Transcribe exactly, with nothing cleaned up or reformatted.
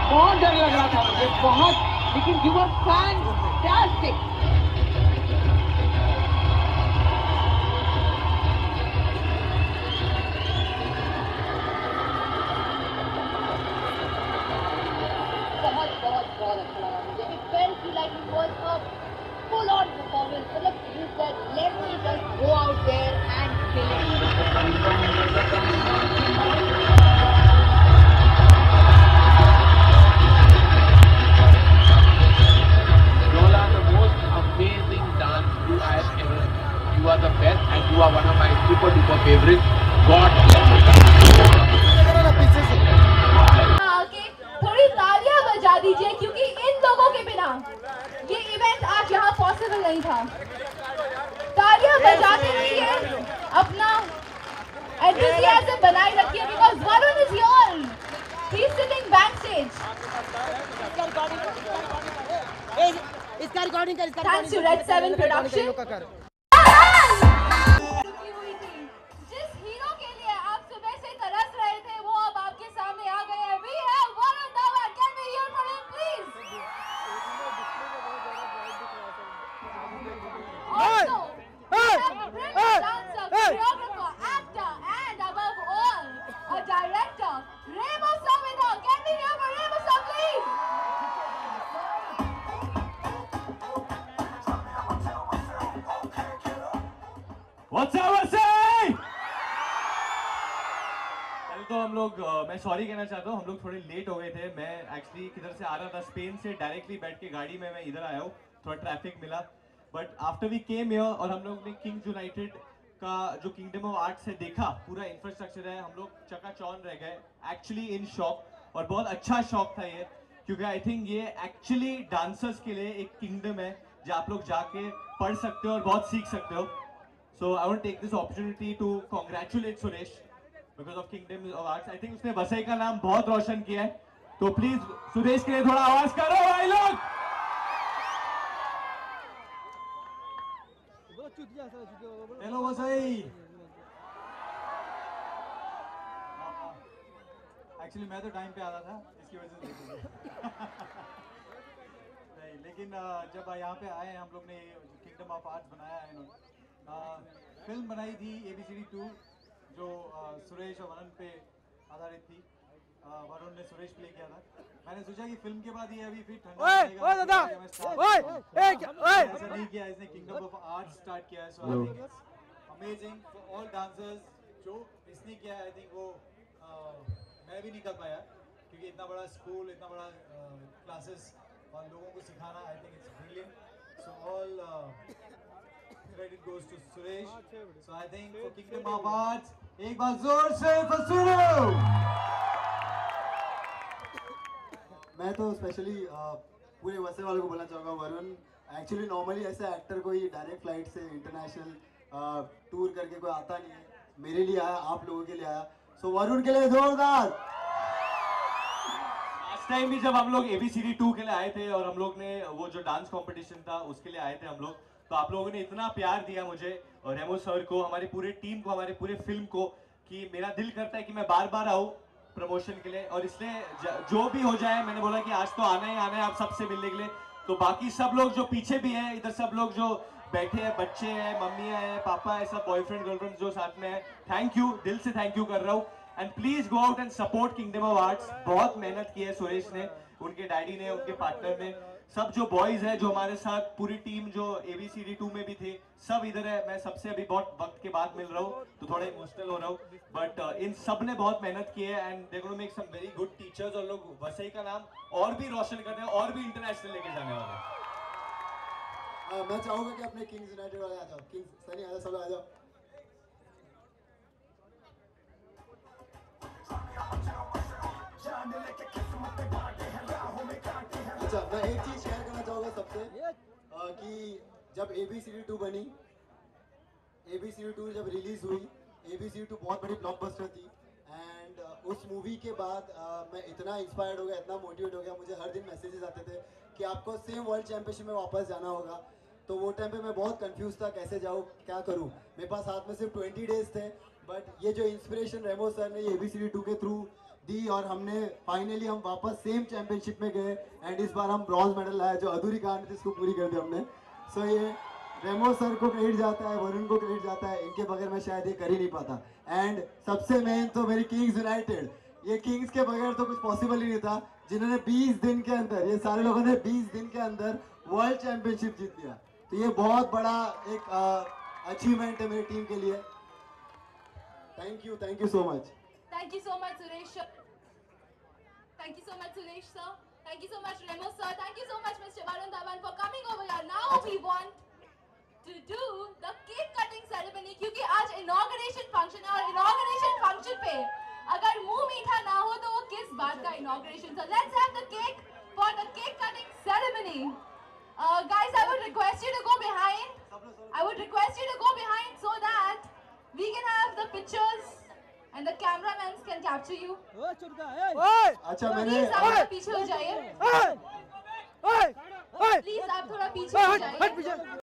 बहुत डर लग रहा था मुझे, बहुत, लेकिन यू वर फैंटास्टिक। बहुत बहुत बहुत अच्छा लगा मुझे। It felt like it was a full-on performance. मतलब you said, let me just go out there and kill it. You are the best and you are one of my super duper favorites. God bless you. आके थोड़ी तालियां बजा दीजिए क्योंकि इन लोगों के बिना ये इवेंट आज यहाँ पॉसिबल नहीं था। तालियां बजाते रहिए, अपना एंथुसियाज्म बनाए रखिए because Varun is here. He's sitting backstage. इसका रिकॉर्डिंग कर, इसका Thanks to Red Seven Production. जिस हीरो के लिए आप सुबह से तरस रहे थे वो अब आपके सामने आ गए हैं। We have Varun Dhawan. Can we hear from him, please? Also, we have a brilliant dancer, choreographer, actor, and above all, a director, Remo. Can we hear from Remo, please? What's up, what's up? कल तो हम लोग मैं sorry कहना चाहता हूँ, हम लोग थोड़े लेट हो गए थे। मैं एक्चुअली किधर से आ रहा था, स्पेन से डायरेक्टली बैठ के गाड़ी में मैं इधर आया हूँ, थोड़ा ट्रैफिक मिला। But after we came here और हम लोग ने किंग्स यूनाइटेड का जो किंगडम ऑफ आर्ट्स है देखा, पूरा इंफ्रास्ट्रक्चर है, हम लोग चकाचौंध रह गए, एक्चुअली इन शॉक। और बहुत अच्छा शॉक था ये, क्योंकि आई थिंक ये एक्चुअली डांसर्स के लिए एक किंगडम है जहाँ आप लोग जाके पढ़ सकते हो और बहुत सीख सकते हो। So I want to take this opportunity to congratulate Suresh because of Kingdom of Arts. I think उसने वसई का नाम बहुत रोशन किया है, तो प्लीज सुरेश के लिए थोड़ा आवाज करो भाई लोग। हेलो वसई। एक्चुअली मैं तो टाइम पे आ रहा था, इसकी वजह से नहीं, लेकिन जब यहाँ पे आए हम लोग ने किंगडम ऑफ आर्ट्स बनाया है इन्होंने, फिल्म बनाई थी एबीसीडी टू जो सुरेश और वरुण पे आधारित थी। वरुण ने सुरेश प्ले किया था। मैंने सोचा कि फिल्म के बाद ये अभी फिर ठंडा ओए ओए दादा ओए ओए ऐसा नहीं किया, इसने किंगडम ऑफ आर्ट्स स्टार्ट किया है। So I think it's amazing for all dancers. जो इसने किया है आई थिंक वो मैं भी नहीं कर पाया, क्योंकि इतना बड़ा स्कूल, इतना बड़ा क्लासेस और लोगों को सिखाना, I think it's brilliant. So all credit goes to Suresh. So I think for Kingdom of Arts, एक बार जोर से for Suru. मैं तो स्पेशली पूरे वैसे वालों को बोलना चाहूँगा, वरुण एक्चुअली नॉर्मली ऐसे एक्टर कोई डायरेक्ट फ्लाइट से इंटरनेशनल टूर करके कोई आता नहीं है। मेरे लिए आया, आप लोगों के लिए आया। सो वरुण के लिए जोरदार। लास्ट टाइम भी जब हम लोग एबीसीडी टू के लिए आए थे और हम लोग ने वो जो डांस कंपटीशन था उसके लिए आए थे हम लोग, तो आप लोगों ने इतना प्यार दिया मुझे और रेमो सर को, हमारी पूरे टीम को, हमारे पूरे फिल्म को, कि मेरा दिल करता है कि मैं बार बार आऊँ प्रमोशन के लिए। और इसलिए जो भी हो जाए, मैंने बोला कि आज तो आना ही आना है आप सबसे मिलने के लिए। तो बाकी सब लोग जो पीछे भी हैं, इधर सब लोग जो बैठे हैं, बच्चे हैं, मम्मियाँ हैं, पापा है, सब बॉयफ्रेंड गर्लफ्रेंड जो साथ में है, थैंक यू, दिल से थैंक यू कर रहा हूँ। And please go out and support kingdom of arts. बहुत मेहनत की है सुरेश ने, उनके डैडी ने, उनके पार्टनर ने, सब जो बॉयज हैं जो हमारे साथ, पूरी टीम जो एबीसीडी टू में भी थे, सब इधर है। मैं सबसे अभी बहुत वक्त के बाद मिल रहा हूँ तो थोड़ा इमोशनल हो रहा हूँ, बट uh, इन सब ने बहुत मेहनत की है and they gonna make some very good teachers. और लोग वसई का नाम और भी रोशन करने हैं और भी इंटरनेशनल लेके जाने वाले हैं। uh, मैं चाहूँगा कि अपने किंग्स यूनाइटेड वाले आ जाओ। किंग्स सनी आ जाओ, सब आ जाओ। अच्छा, मैं एक चीज शेयर करना चाहूँगा सबसे कि जब एबीसीडी टू बनी, एबीसीडी टू जब रिलीज हुई, एबीसीडी टू बहुत बड़ी ब्लॉकबस्टर थी। एंड उस मूवी के बाद मैं इतना इंस्पायर्ड हो गया, इतना मोटिवेट हो गया, मुझे हर दिन मैसेजेस आते थे कि आपको सेम वर्ल्ड चैंपियनशिप में वापस जाना होगा। तो वो टाइम पे मैं बहुत कंफ्यूज था, कैसे जाऊँ, क्या करूँ। मेरे पास हाथ में सिर्फ ट्वेंटी डेज थे, बट ये जो इंस्पिरेशन रेमो सर ने एबीसीडी टू के थ्रू दी और हमने फाइनली हम वापस सेम चैंपियनशिप में गए एंड इस बार हम ब्रॉन्ज मेडल लाए, जो अधूरी कहानी थी इसको पूरी कर दी हमने। सो so, ये रेमो सर को क्रेडिट जाता है, वरुण को क्रेडिट जाता है, इनके बगैर मैं शायद ये कर ही नहीं पाता। एंड सबसे मेन तो मेरी किंग्स यूनाइटेड, ये किंग्स के बगैर तो कुछ पॉसिबल ही नहीं था, जिन्होंने बीस दिन के अंदर, ये सारे लोगों ने बीस दिन के अंदर वर्ल्ड चैंपियनशिप जीत लिया। तो ये बहुत बड़ा एक अचीवमेंट है मेरी टीम के लिए। Thank you, thank you so much. Thank you so much, Suresh. Thank you so much, Suresh sir. Thank you so much, Remo sir. Thank you so much, Mister Varun for coming over here. Now we want to do the cake cutting ceremony, क्योंकि आज inauguration function है और inauguration function पे अगर मुंह मीठा ना हो तो वो किस बात का inauguration? So let's have the cake for the cake cutting ceremony. Uh, guys, I would request you to go behind. I would request you to go behind so that we can have the pictures and the cameramen can capture you. ओए चुड़का, ए ओए अच्छा मैंने Please आप थोड़ा पीछे हो जाइए. ओए ओए Please आप थोड़ा पीछे हो हट जाइए. हट पीछे।